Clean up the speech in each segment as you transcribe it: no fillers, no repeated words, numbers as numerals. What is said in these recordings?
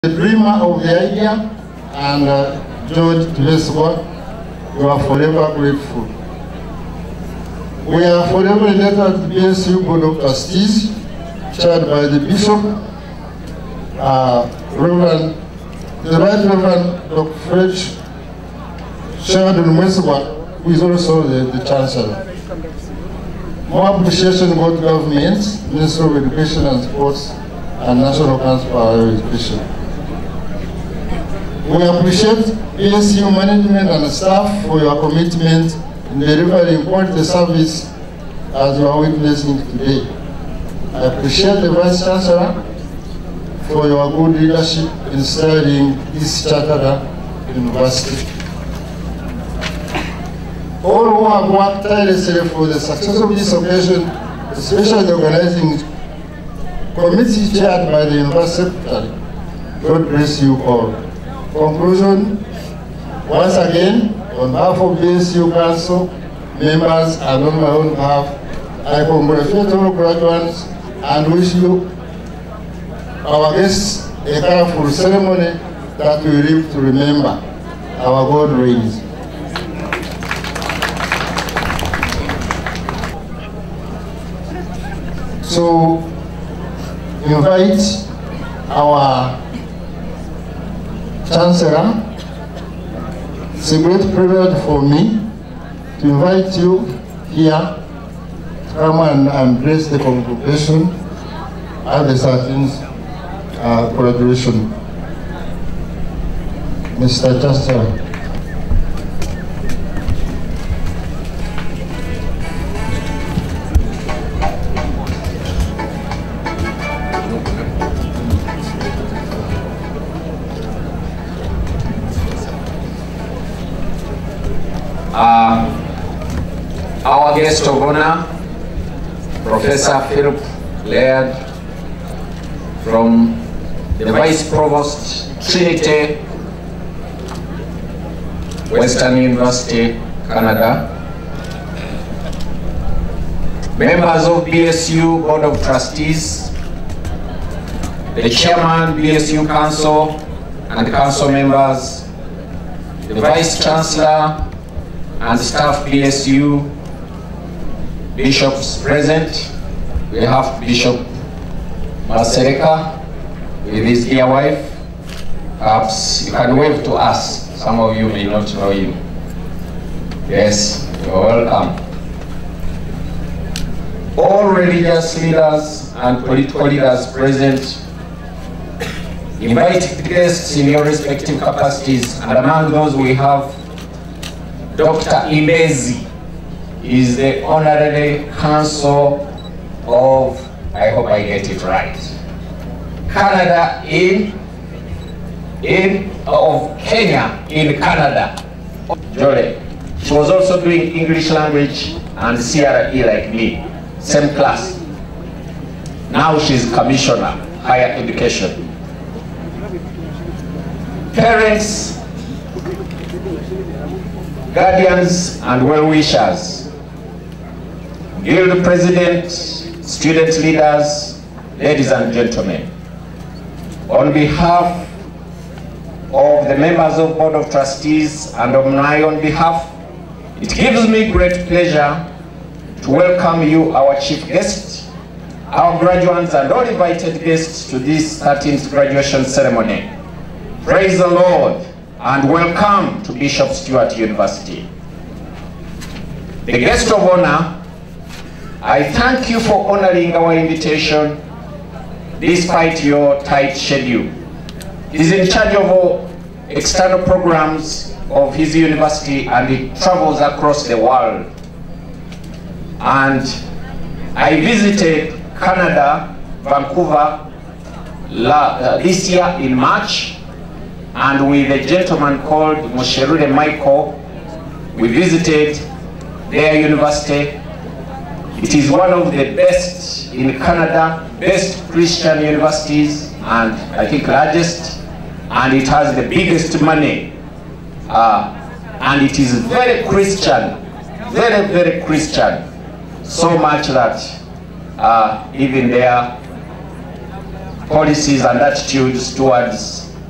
The dreamer of the idea, and George Lesworth, we are forever grateful. We are forever indebted to the BSU Board of Trustees, chaired by the Bishop, the Right Reverend Dr. Fred Sheridan Lesworth, who is also the Chancellor. More appreciation go to governments, Ministry of Education and Sports, and National Council for Higher Education. We appreciate BSU management and staff for your commitment in delivering quality service as you are witnessing today. I appreciate the Vice Chancellor for your good leadership in steering this chartered university. All who have worked tirelessly for the success of this occasion, especially the organizing committee chaired by the University Secretary. God bless you all. Conclusion, once again, on behalf of BSU Council, members, and on my own behalf, I congratulate all graduates and wish you, our guests, a colorful ceremony that we live to remember. Our God reigns. So, invite our Chancellor. It's a great privilege for me to invite you here to come and grace the congregation at the 13th graduation. Mr. Chancellor. Our guest of honor, Professor Philip Laird, from the Vice Provost, Trinity, Western University, Canada. Members of BSU Board of Trustees, the Chairman, BSU Council, and Council members, the Vice Chancellor, and staff BSU, bishops present. We have Bishop Masereka with his dear wife. Perhaps you can wave to us. Some of you may not know him. Yes, you're welcome. All religious leaders and political leaders present, invited guests in your respective capacities, and among those we have Dr. Imbezi. Is the Honorary Council of, I hope I get it right, Canada of Kenya in Canada. Jolly. She was also doing English language and CRE like me, same class. Now she's Commissioner, Higher Education. Parents, guardians, and well-wishers, Guild President, student leaders, ladies and gentlemen, on behalf of the members of Board of Trustees and on my own behalf, it gives me great pleasure to welcome you, our chief guest, our graduates and all invited guests to this 13th graduation ceremony. Praise the Lord and welcome to Bishop Stuart University. The guest of honor, I thank you for honoring our invitation despite your tight schedule. He is in charge of all external programs of his university and he travels across the world. And I visited Canada, Vancouver, this year in March, and with a gentleman called Mosherure Michael, we visited their university. It is one of the best in Canada, best Christian universities, and I think largest, and it has the biggest money, and it is very Christian, very, very Christian, so much that even their policies and attitudes towards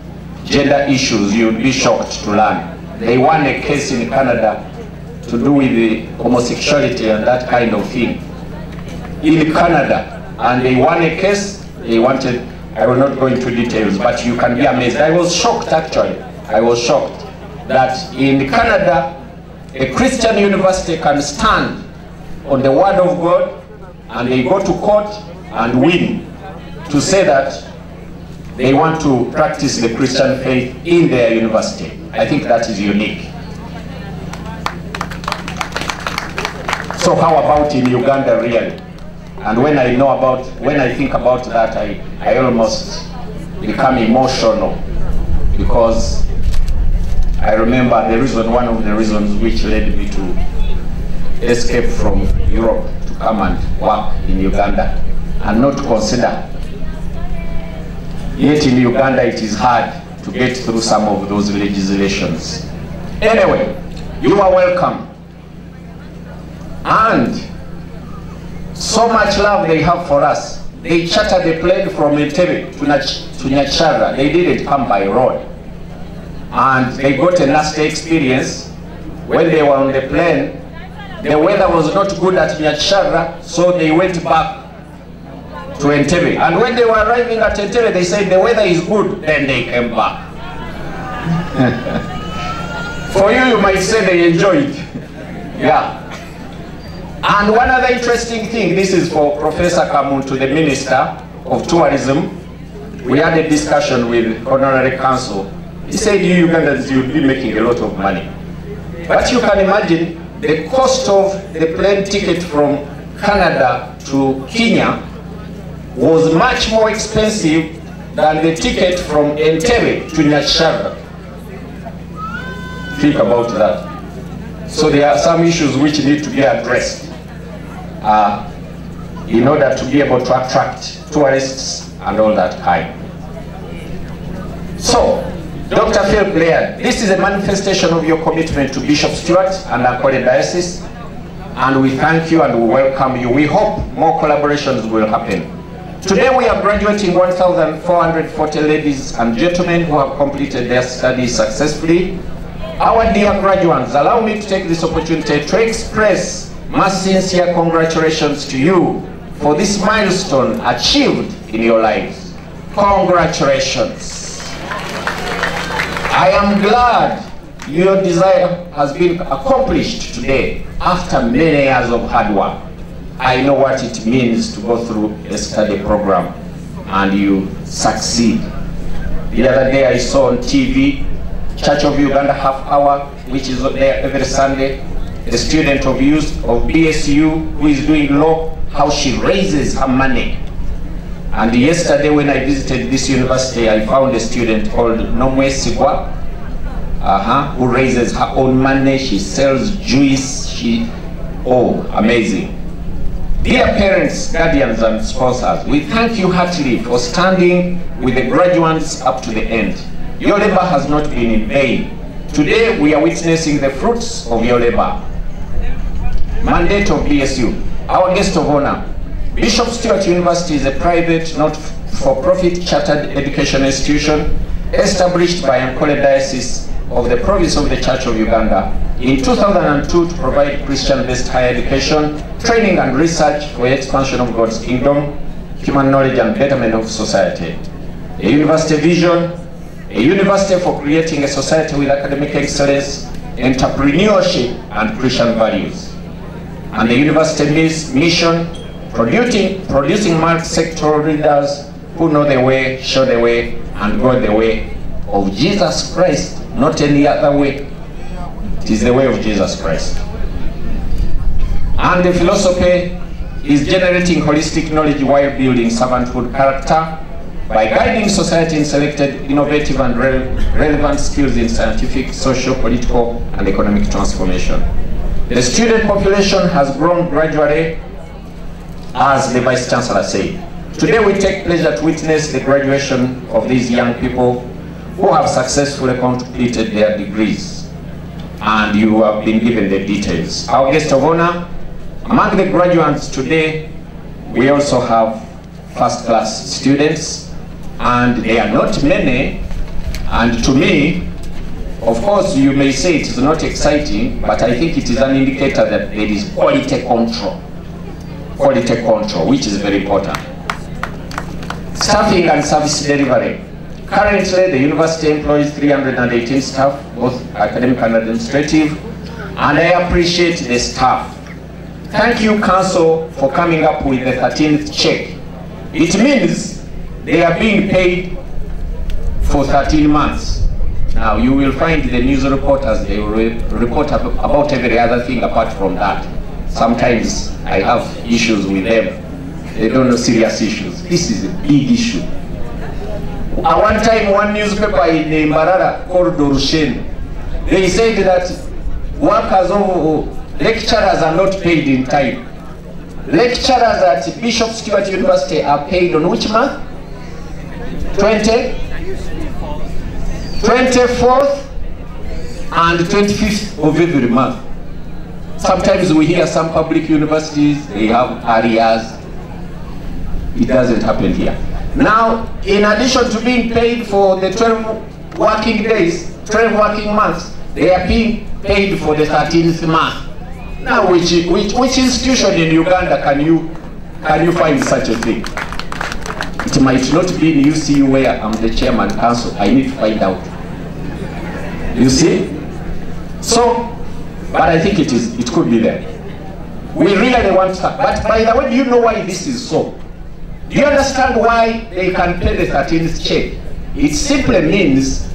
gender issues, you'd be shocked to learn. They won a case in Canada to do with the homosexuality and that kind of thing. In Canada, and they won a case, they wanted, I will not go into details, but you can be amazed. I was shocked actually. I was shocked that in Canada, a Christian university can stand on the word of God and they go to court and win to say that they want to practice the Christian faith in their university. I think that is unique. So how about in Uganda really? And when I think about that, I almost become emotional, because I remember one of the reasons which led me to escape from Europe to come and work in Uganda and not consider. Yet in Uganda it is hard to get through some of those legislations. Anyway, you are welcome. And so much love they have for us. They chartered the plane from Entebbe to Nyachara. They didn't come by road. And they got a nasty experience. When they were on the plane, the weather was not good at Nyachara, so they went back to Entebbe. And when they were arriving at Entebbe, they said the weather is good, then they came back. For you might say they enjoyed. Yeah. And one other interesting thing, this is for Professor Kamuntu, the Minister of Tourism. We had a discussion with Honorary Council. He said, you Ugandans, you'll be making a lot of money. But you can imagine the cost of the plane ticket from Canada to Kenya was much more expensive than the ticket from Entebbe to Nyachara. Think about that. So there are some issues which need to be addressed in order to be able to attract tourists and all that kind. So, Dr. Phil Blair, this is a manifestation of your commitment to Bishop Stuart and Ankole Diocese, and we thank you and we welcome you. We hope more collaborations will happen. Today we are graduating 1,440 ladies and gentlemen who have completed their studies successfully. Our dear graduates, allow me to take this opportunity to express my sincere congratulations to you for this milestone achieved in your lives. Congratulations. I am glad your desire has been accomplished today after many years of hard work. I know what it means to go through a study program and you succeed. The other day I saw on TV, Church of Uganda half hour, which is there every Sunday, a student of BSU who is doing law, how she raises her money. And yesterday when I visited this university, I found a student called Nomwe Sigwa, who raises her own money. She sells juice. Amazing. Dear parents, guardians, and sponsors, we thank you heartily for standing with the graduates up to the end. Your labor has not been in vain. Today we are witnessing the fruits of your labor. Mandate of BSU. Our guest of honor, Bishop Stuart University is a private, not-for-profit chartered education institution established by Ankole Diocese of the Province of the Church of Uganda in 2002 to provide Christian-based higher education, training and research for the expansion of God's kingdom, human knowledge and betterment of society. A university vision, a university for creating a society with academic excellence, entrepreneurship and Christian values. And the university's mission, producing multi-sectoral leaders who know the way, show the way, and go the way of Jesus Christ, not any other way. It is the way of Jesus Christ. And the philosophy is generating holistic knowledge while building servanthood character by guiding society in selected innovative and relevant skills in scientific, social, political, and economic transformation. The student population has grown gradually, as the Vice Chancellor said. Today we take pleasure to witness the graduation of these young people who have successfully completed their degrees, and you have been given the details. Our guest of honor, among the graduates today, we also have first-class students, and they are not many, And to me, of course, you may say it is not exciting, but I think it is an indicator that there is quality control. Quality control, which is very important. Staffing and service delivery. Currently, the university employs 318 staff, both academic and administrative, and I appreciate the staff. Thank you, Council, for coming up with the 13th check. It means they are being paid for 13 months. Now, you will find the news reporters, they will report about every other thing apart from that. Sometimes I have issues with them. They don't know serious issues. This is a big issue. At one time, one newspaper in Mbarara called Dorushen, they said that workers of lecturers are not paid in time. Lecturers at Bishop Stuart University are paid on which month? 24th and 25th of every month. Sometimes we hear some public universities, they have arrears. It doesn't happen here. Now, in addition to being paid for the 12 working days, 12 working months, they are being paid for the 13th month. Now, which institution in Uganda can you find such a thing? It might not be in UCU where I'm the chairman council. I need to find out. You see? So, but I think it could be there. We really want that. But by the way, do you know why this is so? Do you understand why they can pay the 13th check? It simply means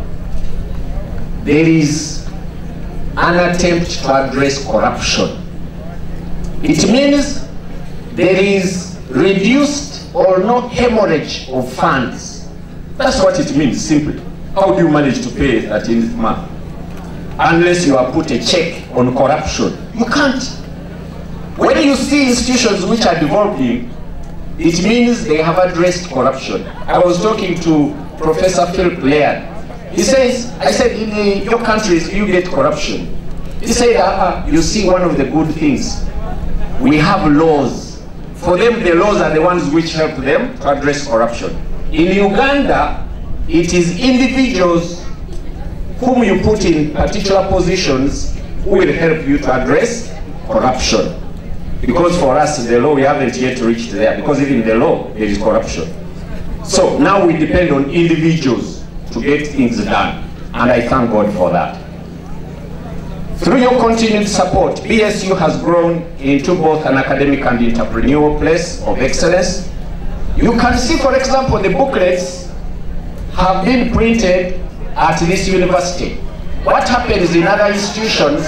there is an attempt to address corruption. It means there is reduced or no hemorrhage of funds. That's what it means, simply. How do you manage to pay 13th month? Unless you have put a check on corruption. You can't. When you see institutions which are developing, it means they have addressed corruption. I was talking to Professor Philip Laird. He says, I said, in your countries, you get corruption. He said, you see one of the good things. We have laws. For them, the laws are the ones which help them to address corruption. In Uganda, it is individuals whom you put in particular positions who will help you to address corruption. Because for us, the law, we haven't yet reached there, because even in the law, there is corruption. So now we depend on individuals to get things done, and I thank God for that. Through your continued support, BSU has grown into both an academic and entrepreneurial place of excellence. You can see, for example, the booklets have been printed at this university. What happens in other institutions?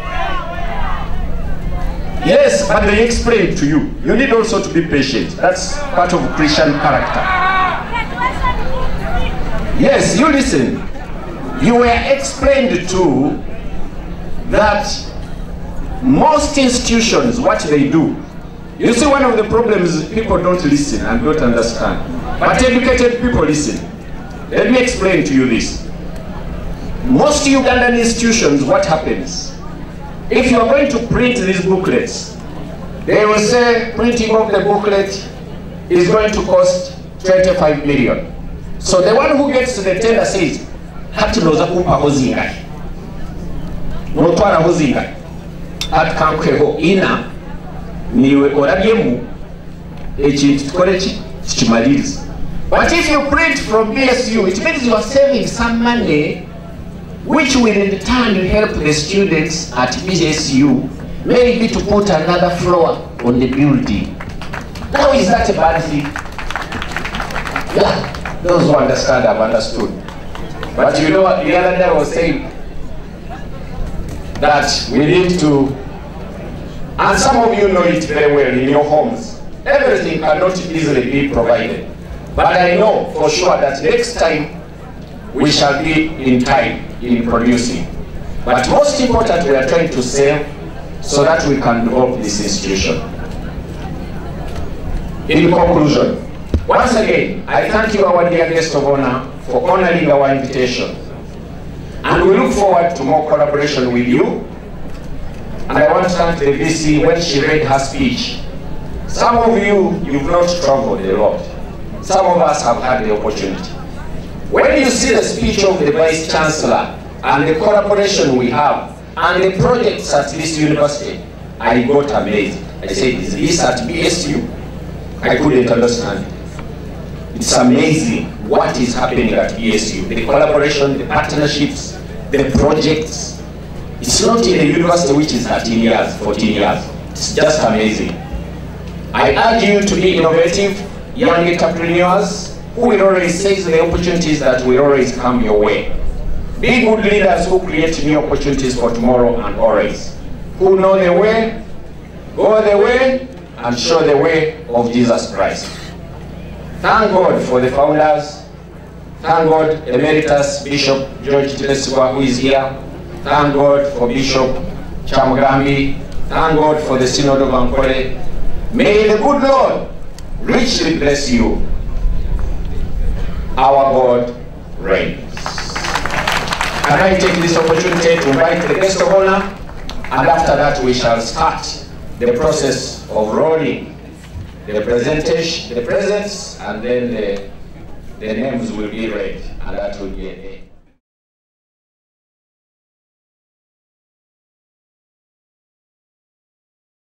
Yes, but they explain to you. You need also to be patient. That's part of Christian character. Yes, you listen. You were explained to that most institutions, what they do. You see, one of the problems is people don't listen and don't understand. But educated people listen. Let me explain to you this. Most Ugandan institutions, what happens? If you are going to print these booklets, they will say printing of the booklet is going to cost 25 million. So the one who gets to the tender says, hati noza kumpa hozinga. Notwara hozinga. Hati kankweho ina niwe orabyemu ekintu tukolechi kimaliriza. But if you print from BSU, it means you are saving some money which will in turn help the students at BSU maybe to put another floor on the building. Now, is that a bad thing? Yeah, those who understand have understood. But you know what, the other day I was saying that we need to, and some of you know it very well in your homes, everything cannot easily be provided. But I know for sure that next time we shall be in time in producing. But most important, we are trying to save so that we can develop this institution. In conclusion, once again, I thank you, our dear guest of honor, for honoring our invitation. And we look forward to more collaboration with you. And I want to thank the VC when she read her speech. Some of you, you've not traveled a lot. Some of us have had the opportunity. When you see the speech of the Vice Chancellor and the collaboration we have and the projects at this university, I got amazed. I said, is this at BSU? I couldn't understand. It's amazing what is happening at BSU. The collaboration, the partnerships, the projects. It's not in a university which is 13 years, 14 years. It's just amazing. I urge you to be innovative, young entrepreneurs who will always seize the opportunities that will always come your way. Be good leaders who create new opportunities for tomorrow and always. Who know the way, go the way, and show the way of Jesus Christ. Thank God for the founders. Thank God, Emeritus Bishop George Tileswa, who is here. Thank God for Bishop Chamugambi. Thank God for the Synod of Ankole. May the good Lord richly bless you. Our God reigns. Can I take this opportunity to invite the guest of honor? And after that, we shall start the process of rolling the presentation, the presents, and then the names will be read, and that will be a day.